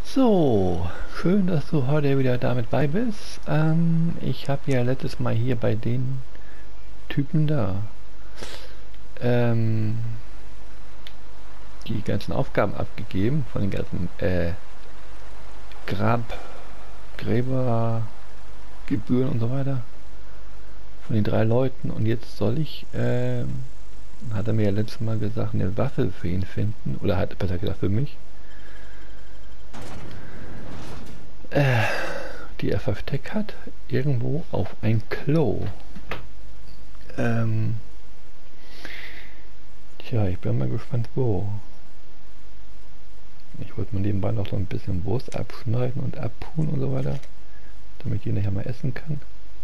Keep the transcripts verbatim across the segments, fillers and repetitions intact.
So, schön, dass du heute wieder damit bei bist. Ähm, ich habe ja letztes Mal hier bei den Typen da ähm, die ganzen Aufgaben abgegeben von den ganzen äh, Grab, Gräber, Gebühren und so weiter von den drei Leuten. Und jetzt soll ich, ähm, hat er mir ja letztes Mal gesagt, eine Waffe für ihn finden, oder hat besser gesagt für mich. Äh, die er versteckt hat, irgendwo auf ein Klo. Ähm, tja, ich bin mal gespannt, wo. Ich wollte mal nebenbei noch so ein bisschen Wurst abschneiden und abpulen und so weiter, damit ich die nachher mal essen kann.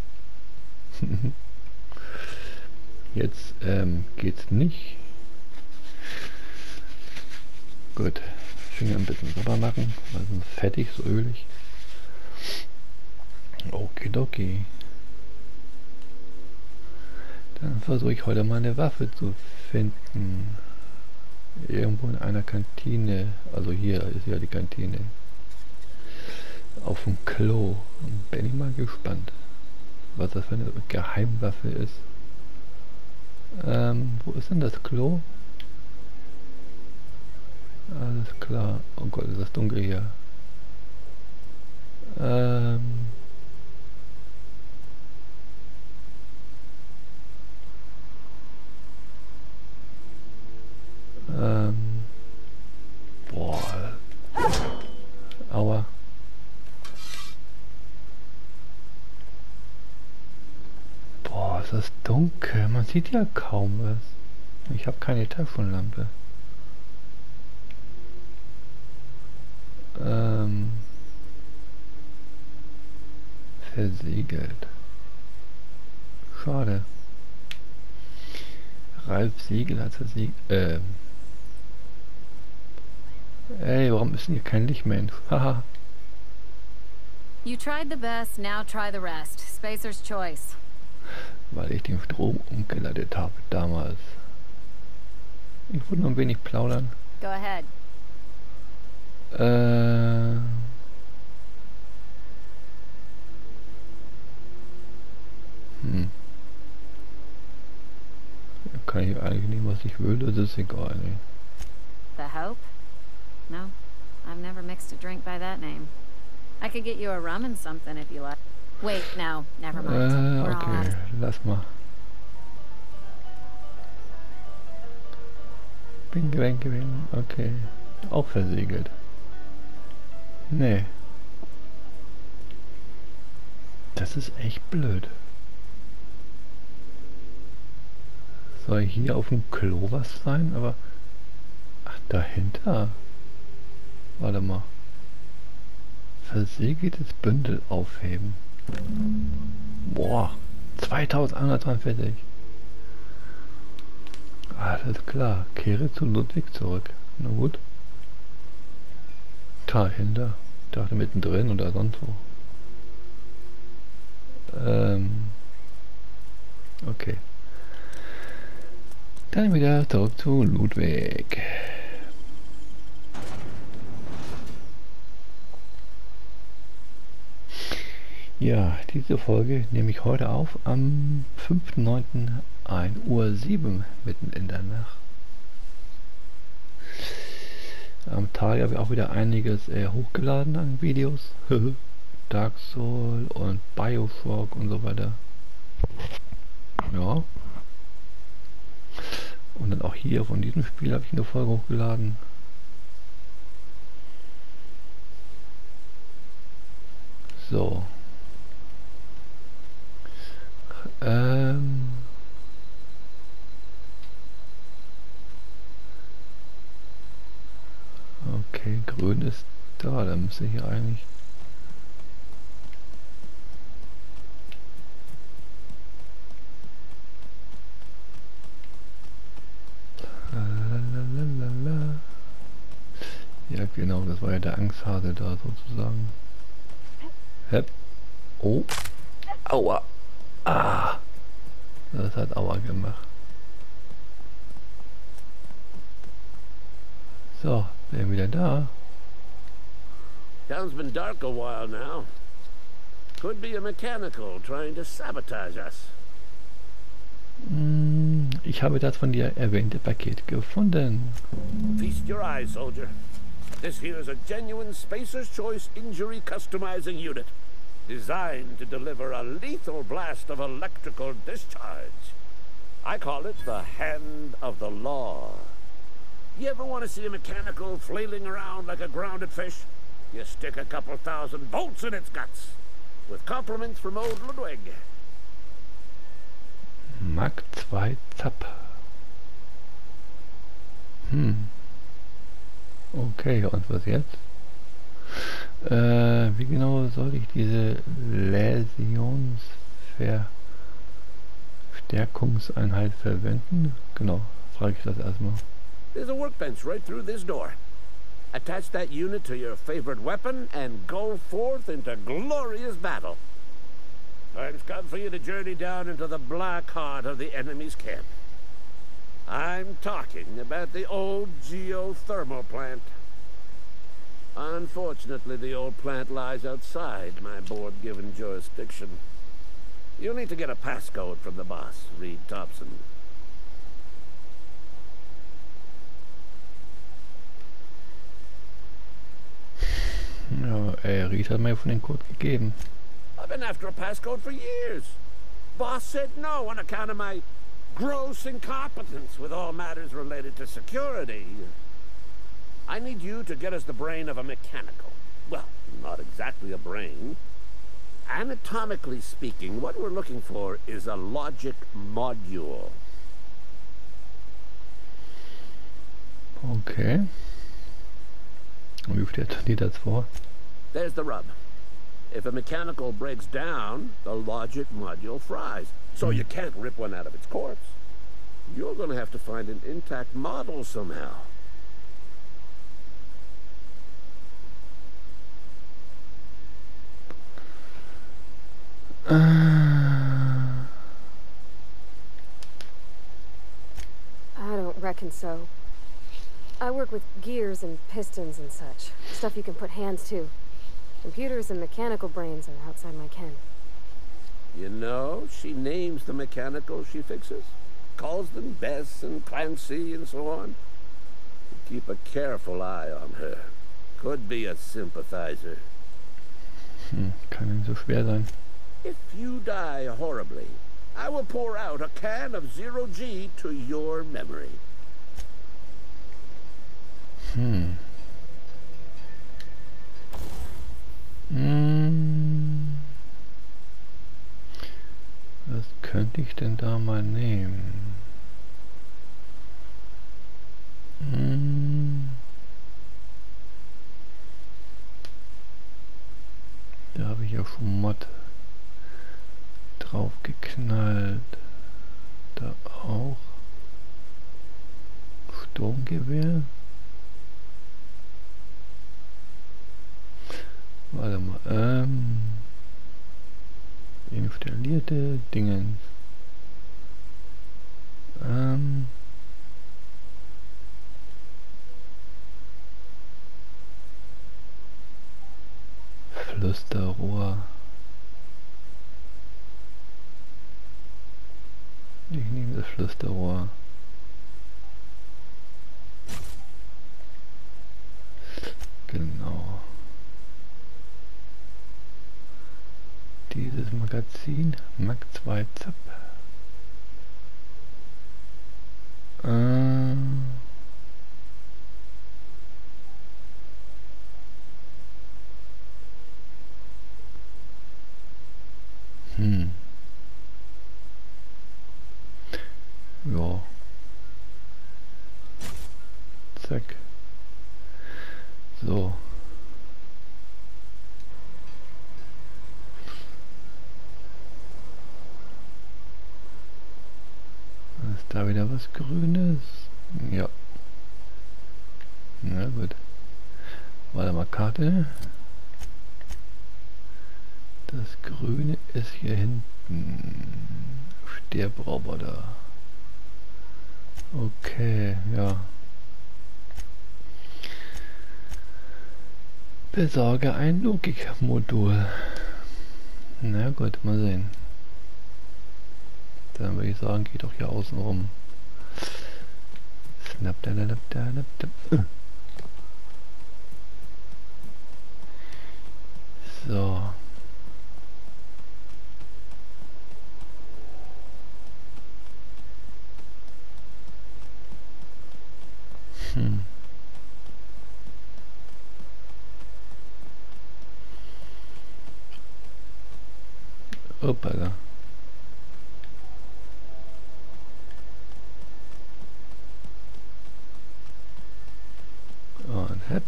Jetzt ähm, geht's nicht. Gut, Finger ein bisschen sauber machen, weil sonst fettig, so ölig. Okidoki. Dann versuche ich heute mal eine Waffe zu finden. Irgendwo in einer Kantine. Also hier ist ja die Kantine. Auf dem Klo. Bin ich mal gespannt, was das für eine Geheimwaffe ist. Ähm, wo ist denn das Klo? Alles klar. Oh Gott, ist das dunkel hier. Ähm... Ähm, boah. Aua. Boah, ist das dunkel. Man sieht ja kaum was. Ich habe keine Taschenlampe. Ähm, versiegelt. Schade. Ralf Siegel hat versiegelt. Ähm. Ey, warum ist denn hier kein Lichtmensch? Haha. You tried the best, now try the rest. Spacer's choice. Weil ich den Strom umgeleitet habe damals. Ich wollte nur ein wenig plaudern. Go ahead. Äh. Hm. Kann ich eigentlich nicht, was ich will, das ist egal. Ne? The Hope? No, I've never mixed a drink by that name. I could get you a rum and something if you like. Wait, no, never mind. Äh, We're all out okay, of- lass mal. Bin gewinnt, gewinnt, okay. Auch versiegelt. Nee. Das ist echt blöd. Soll hier auf dem Klo was sein? Aber... Ach, dahinter. Warte mal. Versiegeltes Bündel aufheben. Boah. zweitausendeinhundertzweiundvierzig. Alles klar. Kehre zu Ludwig zurück. Na gut. Dahinter. Ich dachte mittendrin oder sonst wo. Ähm. Okay. Dann wieder zurück zu Ludwig. Ja, diese Folge nehme ich heute auf am fünften neunten ein Uhr sieben mitten in der Nacht. Am Tag habe ich auch wieder einiges äh, hochgeladen an Videos. Dark Soul und Bioshock und so weiter. Ja. Und dann auch hier von diesem Spiel habe ich eine Folge hochgeladen. So. Ähm. Okay, grün ist da, da müsste hier eigentlich... Lalalala. Ja genau, das war ja der Angsthase da sozusagen. Hep. Oh. Aua. Ah. Das hat Aua gemacht. So, bin wieder da. Town's been dark a while now. Could be a mechanical trying to sabotage us. Ich habe das von dir erwähnte Paket gefunden. Feast your eyes, soldier. This here is a genuine Spacer's Choice injury customizing unit, designed to deliver a lethal blast of electrical discharge. I call it the Hand of the Law. You ever want to see a mechanical flailing around like a grounded fish? You stick a couple thousand volts in its guts. With compliments from old Ludwig. Mark zwei Zap. Hm. Okay, und was jetzt? Äh, wie genau soll ich diese Läsionsverstärkungseinheit verwenden? Genau, frage ich das erstmal. There's a workbench right through this door. Attach that unit to your favorite weapon and go forth into glorious battle. Time's come for you to journey down into the black heart of the enemy's camp. I'm talking about the old geothermal plant. Unfortunately, the old plant lies outside my board-given jurisdiction. You'll need to get a passcode from the boss, Reed Thompson. Ja, äh, Reed hat mir von den Code gegeben. I've been after a passcode for years. Boss said no on account of my gross incompetence with all matters related to security. I need you to get us the brain of a mechanical. Well, not exactly a brain. Anatomically speaking, what we're looking for is a logic module. Okay. Wie steht dir das vor? There's the rub. If a mechanical breaks down, the logic module fries. So you can't rip one out of its corpse. You're going to have to find an intact model somehow. Uh... I don't reckon so. I work with gears and pistons and such. Stuff you can put hands to. Computers and mechanical brains are outside my ken. You know, she names the mechanicals she fixes. Calls them Bess and Clancy and so on. Keep a careful eye on her. Could be a sympathizer. Hm, kann nicht so schwer sein. If you die horribly, I will pour out a can of Zero G to your memory. Hm. Hm. Was könnte ich denn da mal nehmen? Hm. Da habe ich ja schon Mod drauf geknallt. Da auch. Sturmgewehr. Warte mal, ähm, installierte Dingens. Ähm, Flüsterrohr. Ich nehme das Flüsterrohr. Genau. Dieses Magazin, Mark zwei Zap. Äh hm. Ja. Zack. So. Ist da wieder was Grünes? Ja. Na gut. Warte mal, Karte. Das Grüne ist hier hinten. Sterbraubber. Okay, ja. Besorge ein Logikmodul. Na gut, mal sehen. Dann würde ich sagen, geht doch hier außen rum. Snap, da, da, da, da, da. So. Hm. Hoppala. Und hepp.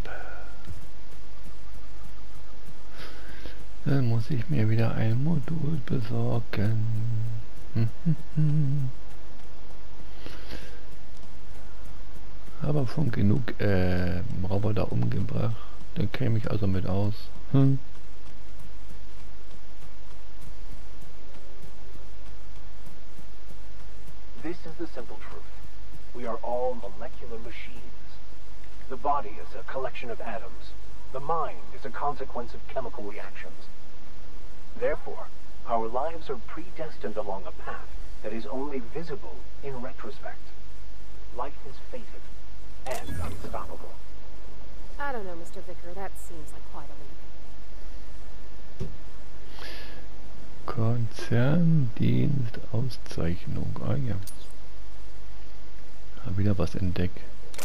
Dann muss ich mir wieder ein Modul besorgen. Aber schon genug äh, Roboter umgebracht. Dann käme ich also mit aus. Hm. This is the simple truth. We are all molecular machines. The body is a collection of atoms. The mind is a consequence of chemical reactions. Therefore, our lives are predestined along a path that is only visible in retrospect. Life is fated and unstoppable. I don't know, Mister Vicker. That seems like quite a leap. Konzerndienstauszeichnung. Ah ja. Hab wieder was entdeckt.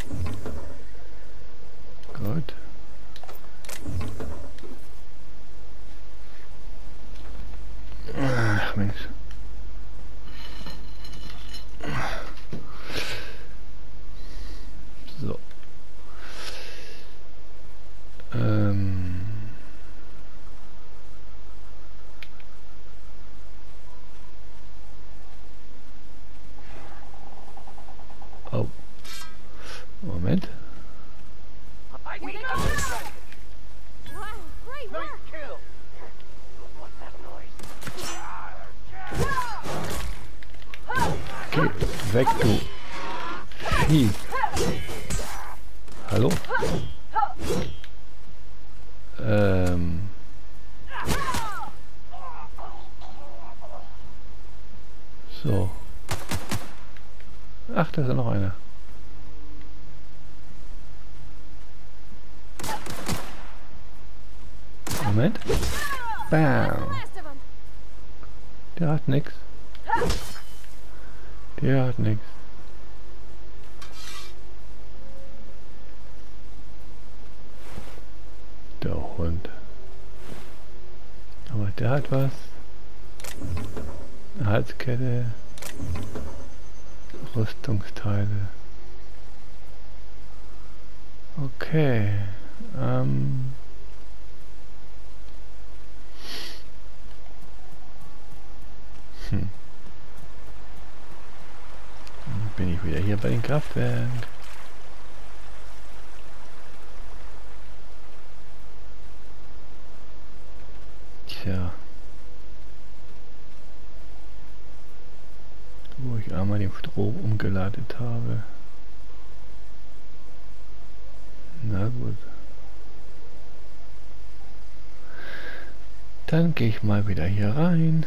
Gut. Ach Mensch. So. Ähm. Oh. Moment. We got it! Wow, great Nice work! kill! What's that noise? Geh weg, du Vieh. Hallo? Ähm. So. Ach, da ist ja noch einer. Moment. Bam. Der hat nix. Der hat nix. Der Hund. Aber der hat was. Eine Halskette. Rüstungsteile. Okay. Ähm. Hm. Dann bin ich wieder hier bei den Kraftwerken. Tja. Wo ich einmal den Strom umgeleitet habe. Na gut. Dann gehe ich mal wieder hier rein.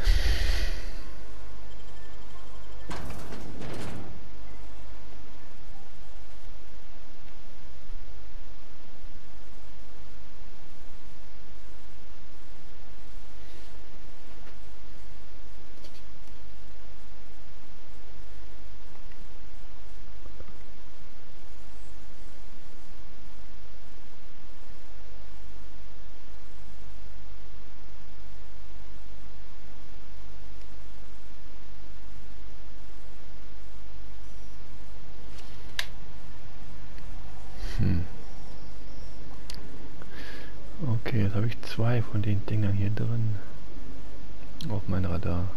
Okay, jetzt habe ich zwei von den Dingern hier drin auf mein Radar.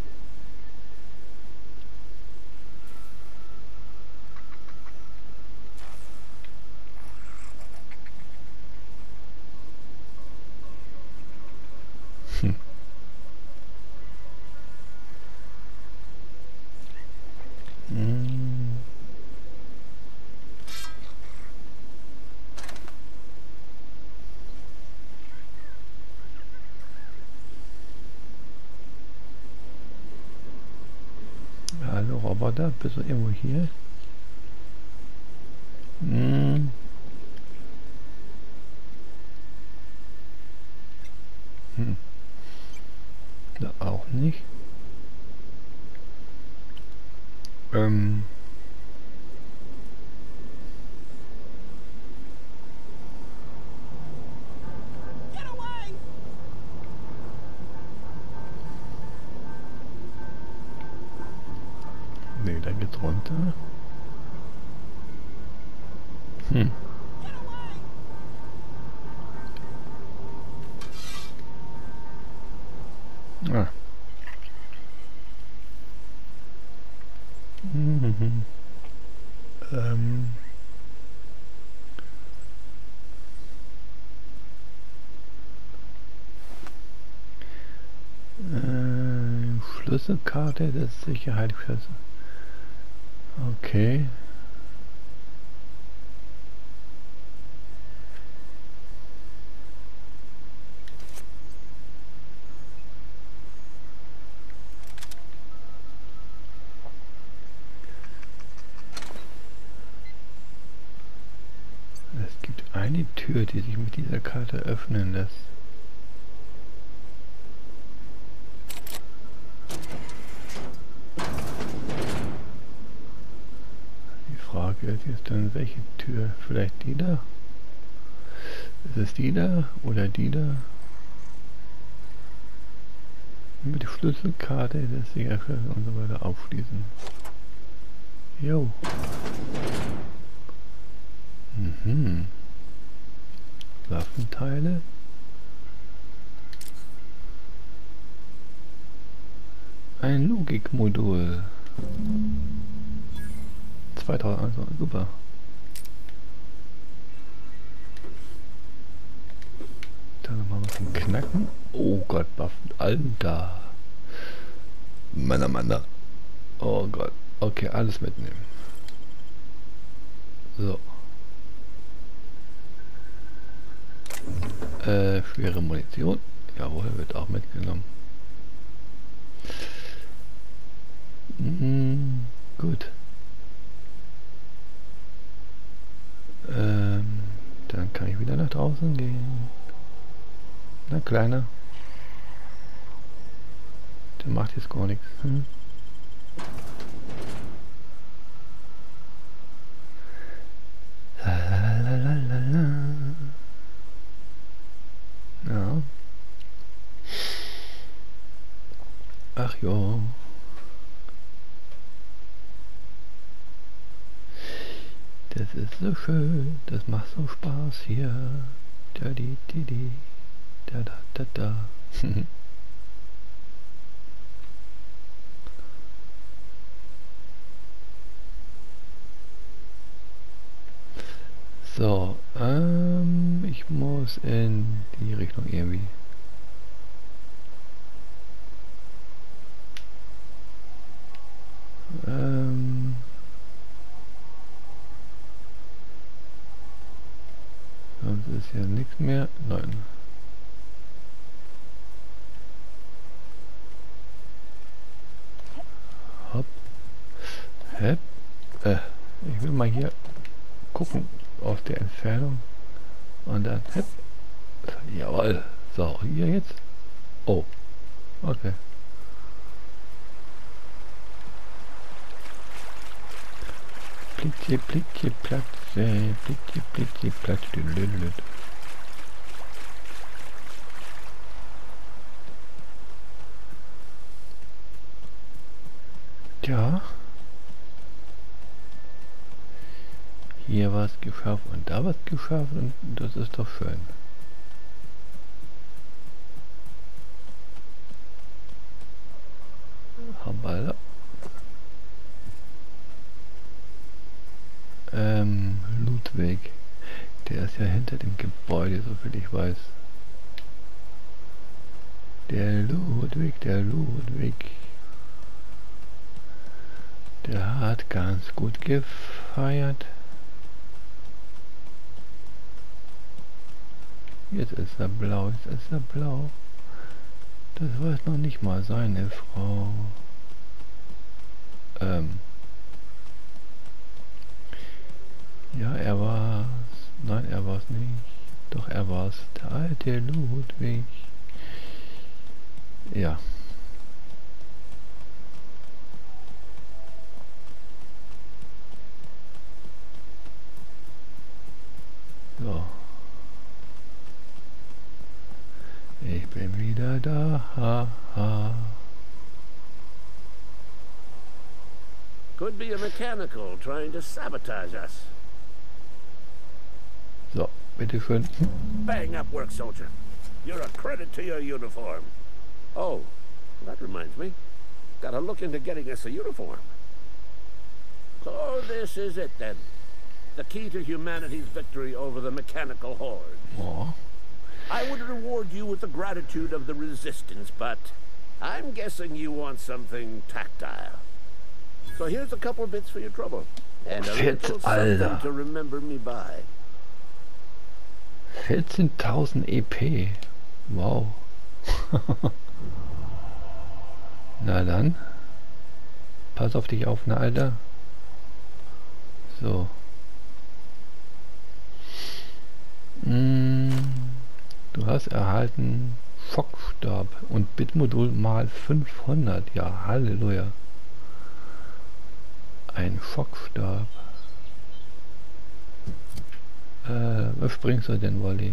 Hm. Hm. weiter? Bist du irgendwo hier? Hm. Hm. Da auch nicht. Ähm. Nee, da geht's runter. Hm. Ah. Mhm. Ähm. Äh, Schlüsselkarte des Sicherheitsschlüssels. Okay. Es gibt eine Tür, die sich mit dieser Karte öffnen lässt. Die Frage ist jetzt dann, welche Tür? Vielleicht die da? Ist es die da oder die da? Mit der Schlüsselkarte des Sicherheitsschlüssels und so weiter aufschließen. Jo. Mhm. Waffenteile. Ein Logikmodul. zweitausend, also super. Da nochmal was zum Knacken. Oh Gott, Waffen. Alter. Meiner Mann. Oh Gott. Okay, alles mitnehmen. So. Äh, schwere Munition. Jawohl, wird auch mitgenommen. Mhm, gut. Ähm, dann kann ich wieder nach draußen gehen. Na, Kleiner. Der macht jetzt gar nichts. Hm? Ja. Ach ja. Das ist so schön. Das macht so Spaß hier. Da di di di. Da da da da. So, ähm, ich muss in die Richtung irgendwie. Ähm, sonst ist ja nichts mehr. Nein. Hopp. Hepp. Äh, ich will mal hier gucken. Aus der Entfernung und dann hepp. Jawohl. So, hier jetzt. Oh. Okay. Plicke, plicke, platze. Plicke, plicke, platze. Ja. Hier was geschafft und da was geschafft und das ist doch schön. Habala. Ähm, Ludwig. Der ist ja hinter dem Gebäude, soviel ich weiß. Der Ludwig, der Ludwig. Der hat ganz gut gefeiert. Jetzt ist er blau, jetzt ist er blau. Das weiß noch nicht mal seine Frau. Ähm, Ja, er war's. Nein, er war's nicht. Doch, er war's. Der alte Ludwig. Ja. So. Ich bin wieder da. Ha, ha. Could be a mechanical trying to sabotage us. So, bitteschön. Bang up work, soldier. You're a credit to your uniform. Oh, that reminds me. Gotta look into getting us a uniform. So this is it then. The key to humanity's victory over the mechanical horde. Oh. I would reward you with the gratitude of the resistance, but I'm guessing you want something tactile. So here's a couple of bits for your trouble. And a little something to remember me by. vierzehntausend E P. Wow. Na dann. Pass auf dich auf, ne, Alter. So. Mm, du hast erhalten Schockstab und Bitmodul mal fünfhundert. Ja, Halleluja. Ein Schockstab. Äh, was bringst du denn, Wally?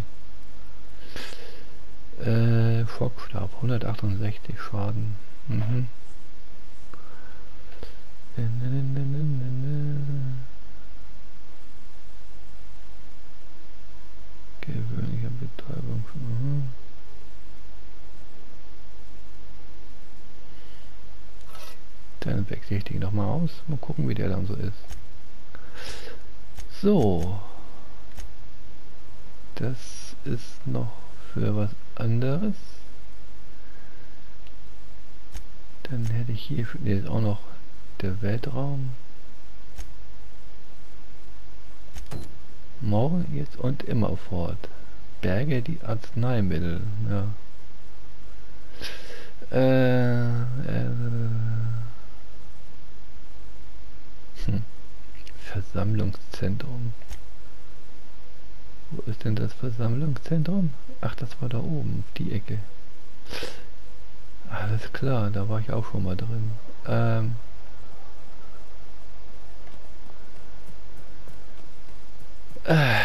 Äh, Schockstab, hundertachtundsechzig Schaden. Mhm. Gewöhnlicher Betäubung. Mhm. Dann wechsle ich den noch mal aus. Mal gucken, wie der dann so ist. So. Das ist noch für was anderes. Dann hätte ich hier für, nee, ist auch noch der Weltraum. Morgen, jetzt und immer fort. Berge die Arzneimittel. Ja. Äh, äh, hm. Versammlungszentrum. Wo ist denn das Versammlungszentrum? Ach, das war da oben, die Ecke. Alles klar, da war ich auch schon mal drin. Ähm äh,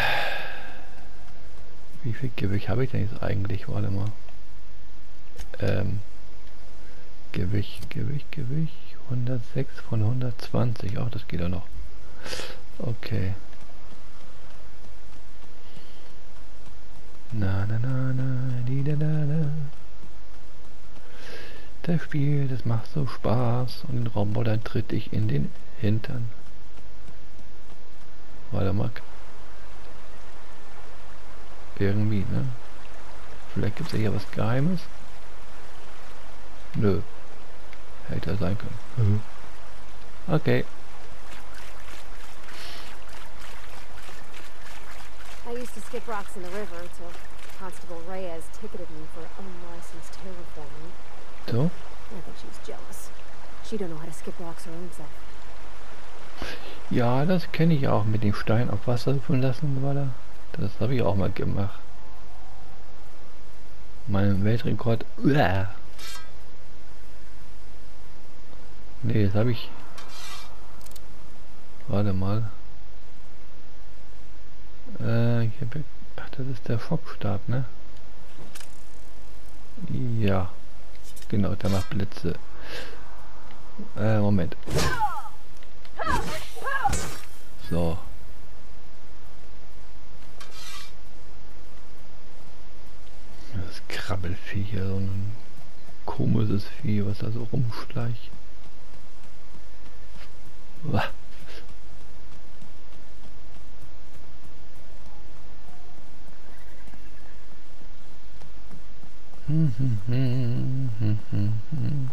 wie viel Gewicht habe ich denn jetzt eigentlich? Warte mal. Ähm Gewicht, Gewicht, Gewicht. hundertsechs von hundertzwanzig. Ach, das geht auch noch. Okay. Na na na na, die da da da. Das Spiel, das macht so Spaß und den Roboter tritt ich in den Hintern. Warte mal. Irgendwie, ne? Vielleicht gibt es ja hier was Geheimes. Nö. Hätte sein können. Mhm. Okay. I used to skip rocks in the river till Constable Reyes ticketed me for unlicensed terraforming. So? I think she was jealous. She don't know how to skip rocks her own self. Ja, das kenne ich auch mit dem Stein auf Wasser hüpfen lassen, war da. Das habe ich auch mal gemacht. Mein Weltrekord. Uah. Nee, das habe ich. Warte mal. Äh, ich habe. Ach, das ist der Schockstab, ne? Ja. Genau, der macht Blitze. Äh, Moment. So. Das Krabbelvieh hier, so ein komisches Vieh, was da so rumschleicht. Uah. Hm, hm, hm, hm, hm, hm.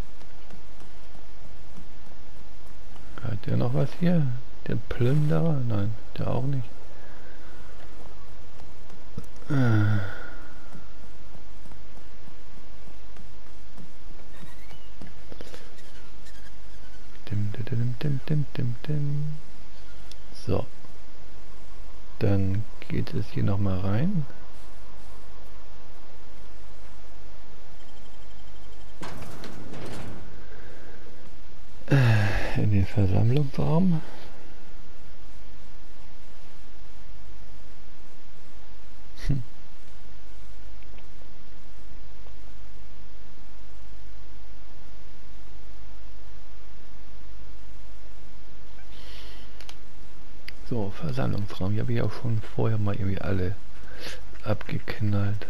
Hat der noch was hier? Der Plünderer? Nein, der auch nicht. Äh. Dim, dim, dim, dim, dim, dim. So. Dann geht es hier nochmal rein. In den Versammlungsraum. Hm. So, Versammlungsraum. Hier habe ich auch schon vorher mal irgendwie alle abgeknallt.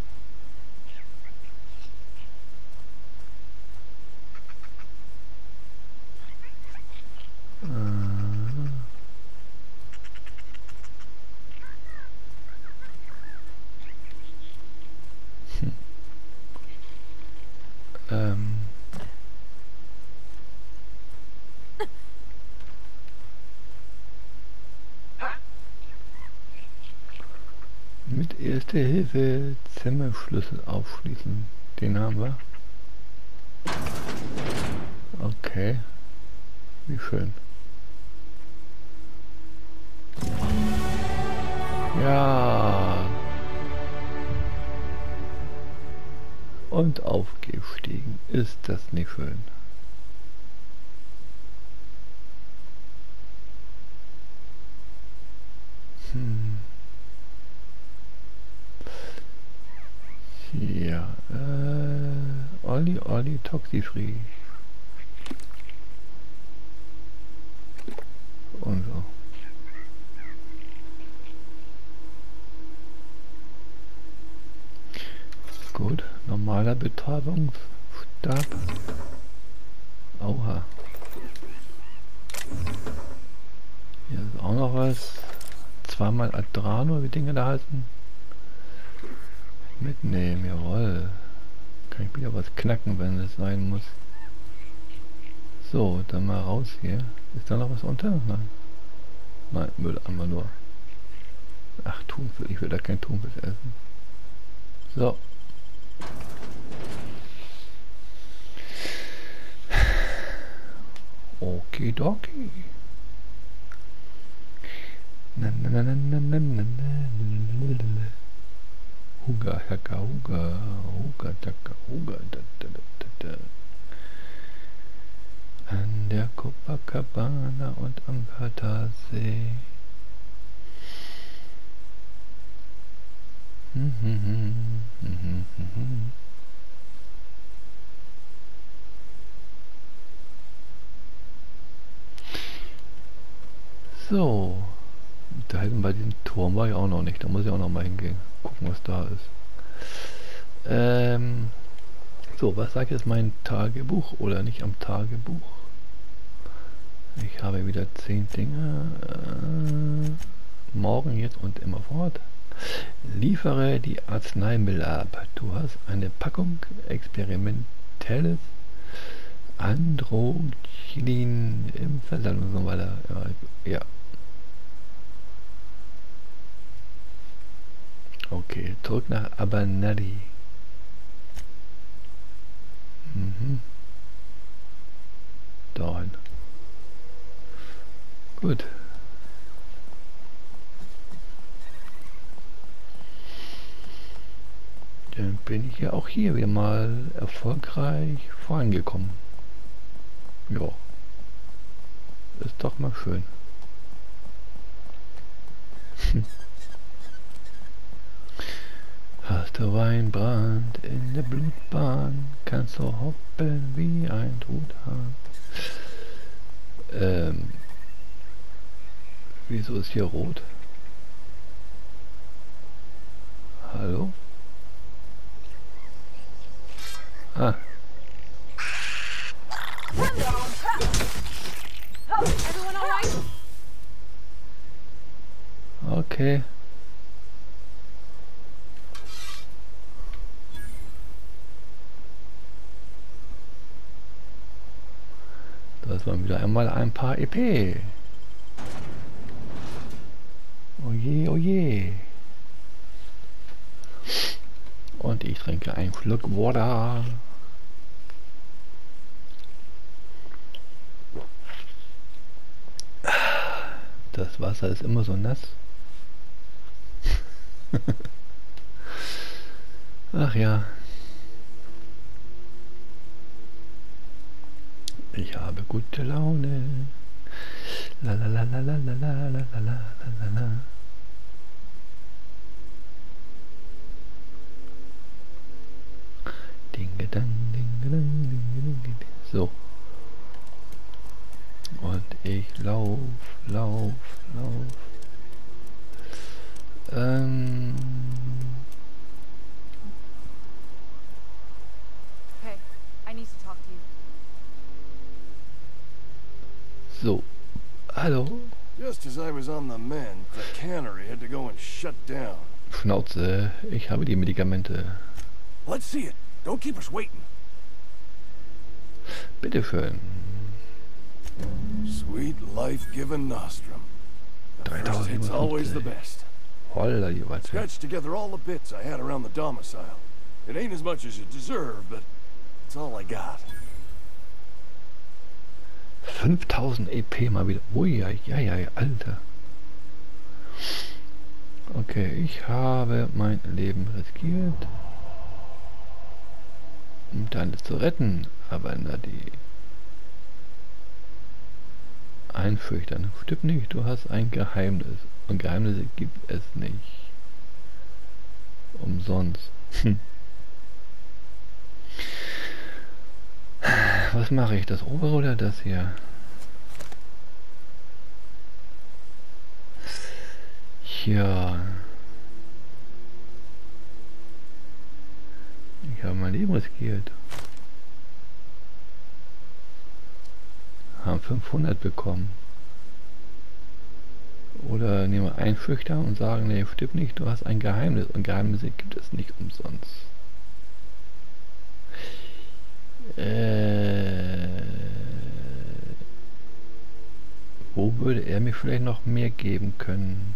Hm. Ähm. Mit Erste Hilfe Zimmerschlüssel aufschließen. Den haben wir. Okay. Wie schön. Ja. Und aufgestiegen. Ist das nicht schön? Hm. Ja, äh, Olli, Olli, Toxifree. Und so. Gut, normaler Betäubungsstab. Oha. Hier ist auch noch was. Zweimal Adrano, wie Dinge da heißen. Mitnehmen, jawohl. Kann ich wieder was knacken, wenn es sein muss. So, dann mal raus hier. Ist da noch was unter? Nein. Nein, Mülleimer nur. Ach, Thunfisch. Ich will da kein Thunfisch essen. So. Okidoki. Na na na na na na na na. Huga, Haka, Huga, Huga, Taka, Huga, da, da, da, da. An der Copacabana und am Gardasee. Hm, hm, hm, hm, hm, hm. So, da hinten bei diesem Turm war ich auch noch nicht. Da muss ich auch noch mal hingehen. Gucken, was da ist. Ähm, so, was sagt jetzt mein Tagebuch oder nicht am Tagebuch? Ich habe wieder zehn Dinge. Äh, morgen, jetzt und immer fort. Liefere die Arzneimittel ab. Du hast eine Packung experimentelles Androgynin im Versandung und so weiter. Ja. ja. Okay, zurück nach Abernathy. Mhm. Dahin. Gut. Dann bin ich ja auch hier wieder mal erfolgreich vorangekommen. Ja. Ist doch mal schön. Hm. Hast du Weinbrand in der Blutbahn, kannst du hoppeln wie ein Truthahn. Ähm, wieso ist hier rot? Hallo? Ah. Okay. Das waren wieder einmal ein paar E P. Oje, oje. Und ich trinke einen Schluck Wasser. Das Wasser ist immer so nass. Ach ja. Ich habe gute Laune. La la la la la la la la la la la. Dinge dang, dinge dang, dinge dang. So. Und ich lauf, lauf, lauf. Ähm. Hey, I need to talk to you. So. Hallo. Just as I was on the mend, the cannery had to go and shut down. Schnauze, ich habe die Medikamente. Let's see it. Don't keep us waiting. Bitteschön. Sweet life-giving nostrum. The first hit's always the best. Holla, die Warte. Scratched together all the bits I had around the domicile. It ain't as much as you deserve, but it's all I got. fünftausend E P mal wieder. Ui, ja, ja, ja, Alter. Okay, ich habe mein Leben riskiert, um deine zu retten, aber na die einfürchtern. Stimmt nicht, du hast ein Geheimnis und Geheimnisse gibt es nicht. Umsonst. Hm. Was mache ich? Das obere oder das hier? Ja. Ich habe mein Leben riskiert. Haben fünfhundert bekommen. Oder nehmen wir einen Fürchter und sagen, nee, stimmt nicht, du hast ein Geheimnis und Geheimnisse gibt es nicht umsonst. Äh, wo würde er mir vielleicht noch mehr geben können?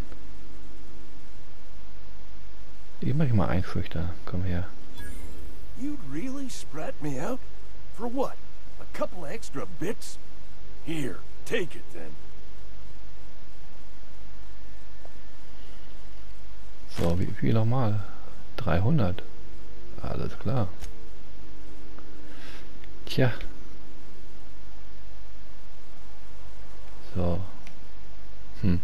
Ich mache mal einen Fürchter. Komm her. You'd really sprat me out? For what? A couple of extra bits? Here, take it then. So, wie viel nochmal? dreihundert. Alles klar. Tja. So. Hm.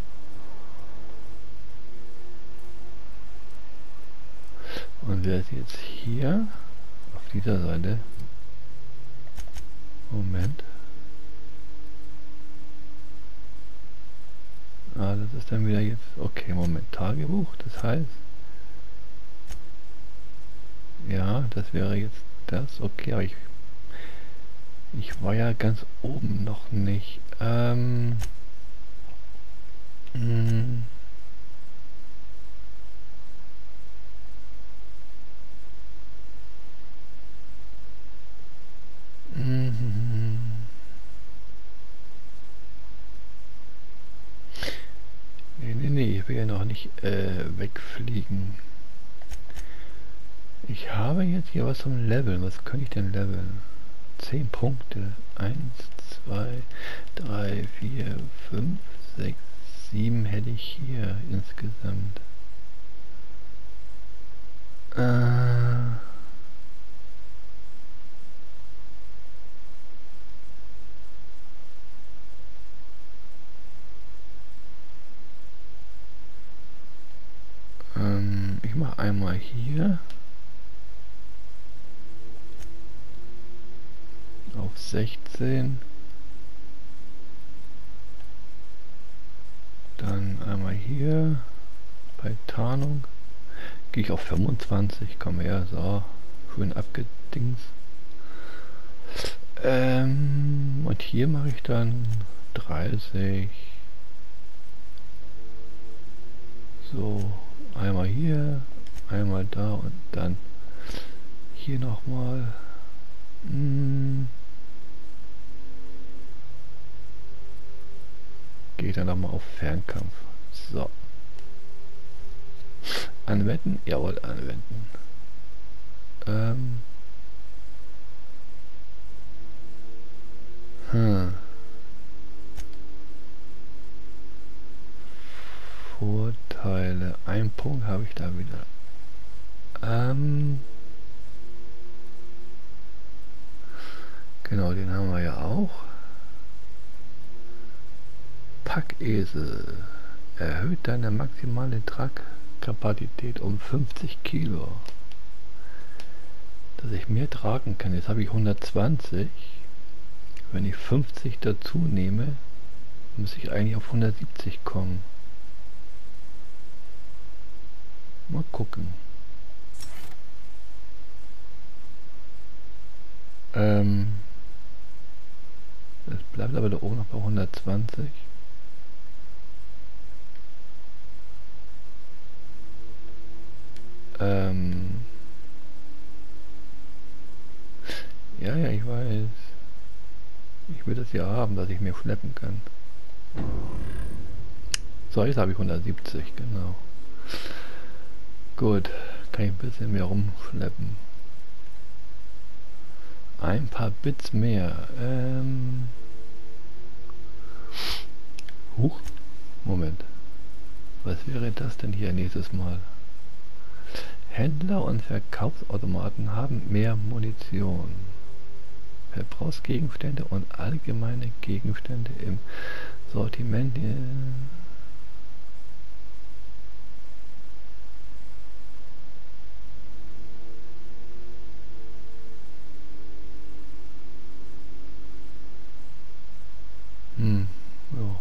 Und wer ist jetzt hier? Auf dieser Seite. Moment. Ah, das ist dann wieder jetzt... Okay, Moment. Tagebuch, das heißt... Ja, das wäre jetzt das. Okay, aber ich... Ich war ja ganz oben noch nicht. Ähm... Mh. Mhm. Nee, nee, nee, ich will ja noch nicht äh, wegfliegen. Ich habe jetzt hier was zum Leveln. Was kann ich denn leveln? zehn Punkte. eins, zwei, drei, vier, fünf, sechs, sieben hätte ich hier insgesamt. Äh... Ich mache einmal hier auf sechzehn, dann einmal hier bei Tarnung gehe ich auf fünfundzwanzig, komm her, so schön abgedings. Ähm, und hier mache ich dann dreißig. So. Einmal hier, einmal da und dann hier nochmal. Hm. Geht dann nochmal auf Fernkampf. So. Anwenden? Jawohl, anwenden. Ähm. Hm. Vorteil. Bauteile. Ein Punkt habe ich da wieder. Ähm genau, den haben wir ja auch. Packesel. Erhöht deine maximale Tragkapazität um fünfzig Kilo. Dass ich mehr tragen kann. Jetzt habe ich hundertzwanzig. Wenn ich fünfzig dazu nehme, muss ich eigentlich auf hundertsiebzig kommen. Mal gucken. Ähm, es bleibt aber da oben noch bei hundertzwanzig. Ähm, ja, ja, ich weiß. Ich will das ja haben, dass ich mehr schleppen kann. So, jetzt habe ich hundertsiebzig, genau. Gut, kann ich ein bisschen mehr rumschleppen. Ein paar Bits mehr. Ähm. Huch. Moment. Was wäre das denn hier nächstes Mal? Händler und Verkaufsautomaten haben mehr Munition. Verbrauchsgegenstände und allgemeine Gegenstände im Sortiment. Hm, ja.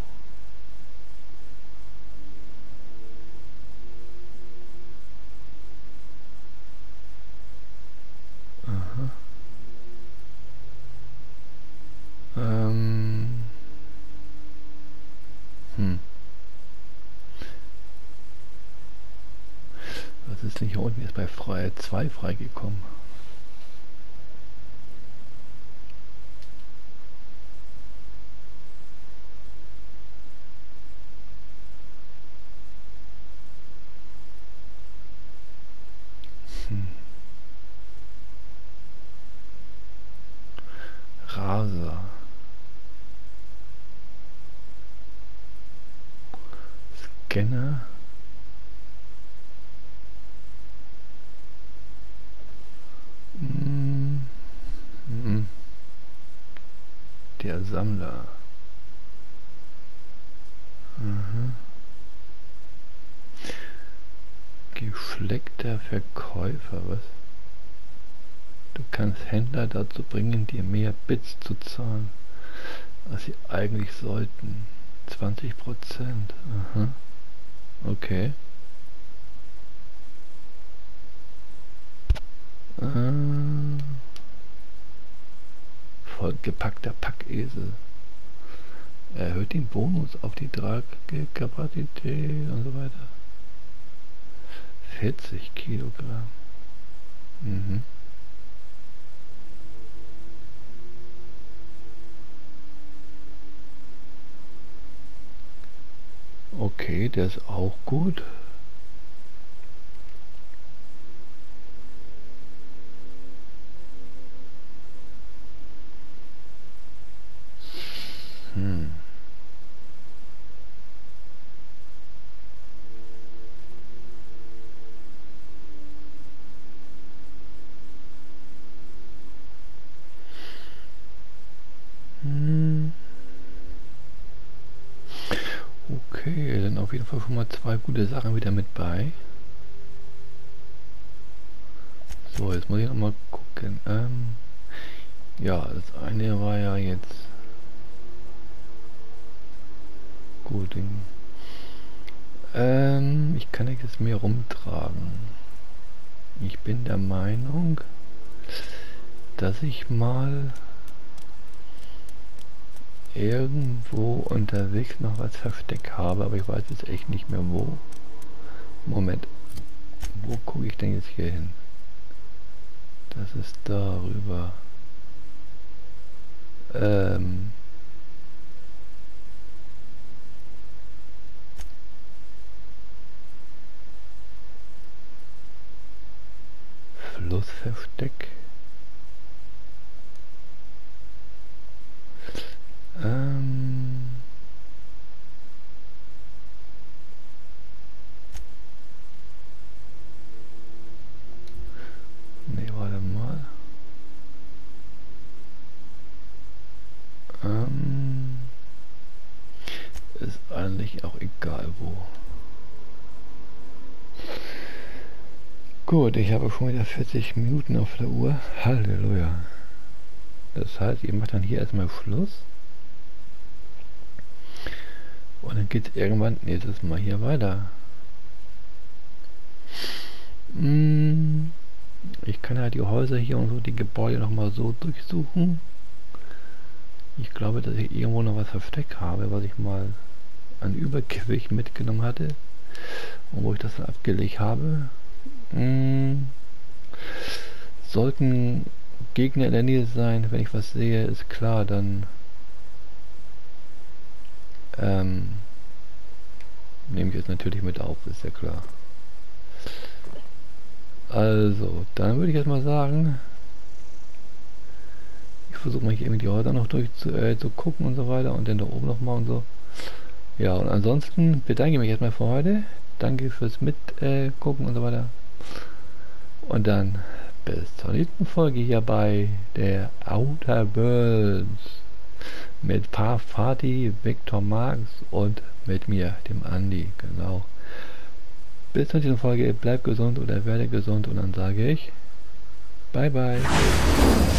Aha. Ähm. Hm. Was ist denn hier unten jetzt bei frei zwei freigekommen? Hm. Raser. Scanner. Hm. Hm. Der Sammler. Mhm. Geschleckter Verkäufer, was? Du kannst Händler dazu bringen, dir mehr Bits zu zahlen, als sie eigentlich sollten. zwanzig Prozent. Aha. Okay. Äh, vollgepackter Packesel. Erhöht den Bonus auf die Tragkapazität und so weiter. vierzig Kilogramm. Mhm. Okay, der ist auch gut. Hm. Hm. Okay, dann auf jeden Fall schon mal zwei gute Sachen wieder mit bei. So, jetzt muss ich noch mal gucken. Ähm, ja, das eine war ja jetzt gut. Ähm, ich kann jetzt mehr rumtragen. Ich bin der Meinung, dass ich mal irgendwo unterwegs noch was versteckt habe, aber ich weiß jetzt echt nicht mehr wo. Moment, wo gucke ich denn jetzt hier hin? Das ist darüber. Ähm. Flussversteck. Ähm. Gut, ich habe schon wieder vierzig Minuten auf der Uhr. Halleluja. Das heißt, ich mache dann hier erstmal Schluss. Und dann geht es irgendwann nächstes Mal hier weiter. Ich kann halt die Häuser hier und so, die Gebäude nochmal so durchsuchen. Ich glaube, dass ich irgendwo noch was versteckt habe, was ich mal an Übergewicht mitgenommen hatte. Und wo ich das dann abgelegt habe. Hm. Sollten Gegner in der Nähe sein, wenn ich was sehe, ist klar, dann ähm, nehme ich es natürlich mit auf, ist ja klar. Also, dann würde ich jetzt mal sagen, ich versuche mal hier irgendwie die Häuser noch durch zu, äh, zu gucken und so weiter und dann da oben nochmal und so. Ja, und ansonsten bedanke ich mich erstmal für heute. Danke fürs Mitgucken äh, und so weiter. Und dann bis zur nächsten Folge hier bei der Outer Worlds mit Paar Fati, Victor Marx und mit mir, dem Andi, genau. Bis zur nächsten Folge, bleibt gesund oder werde gesund und dann sage ich bye bye.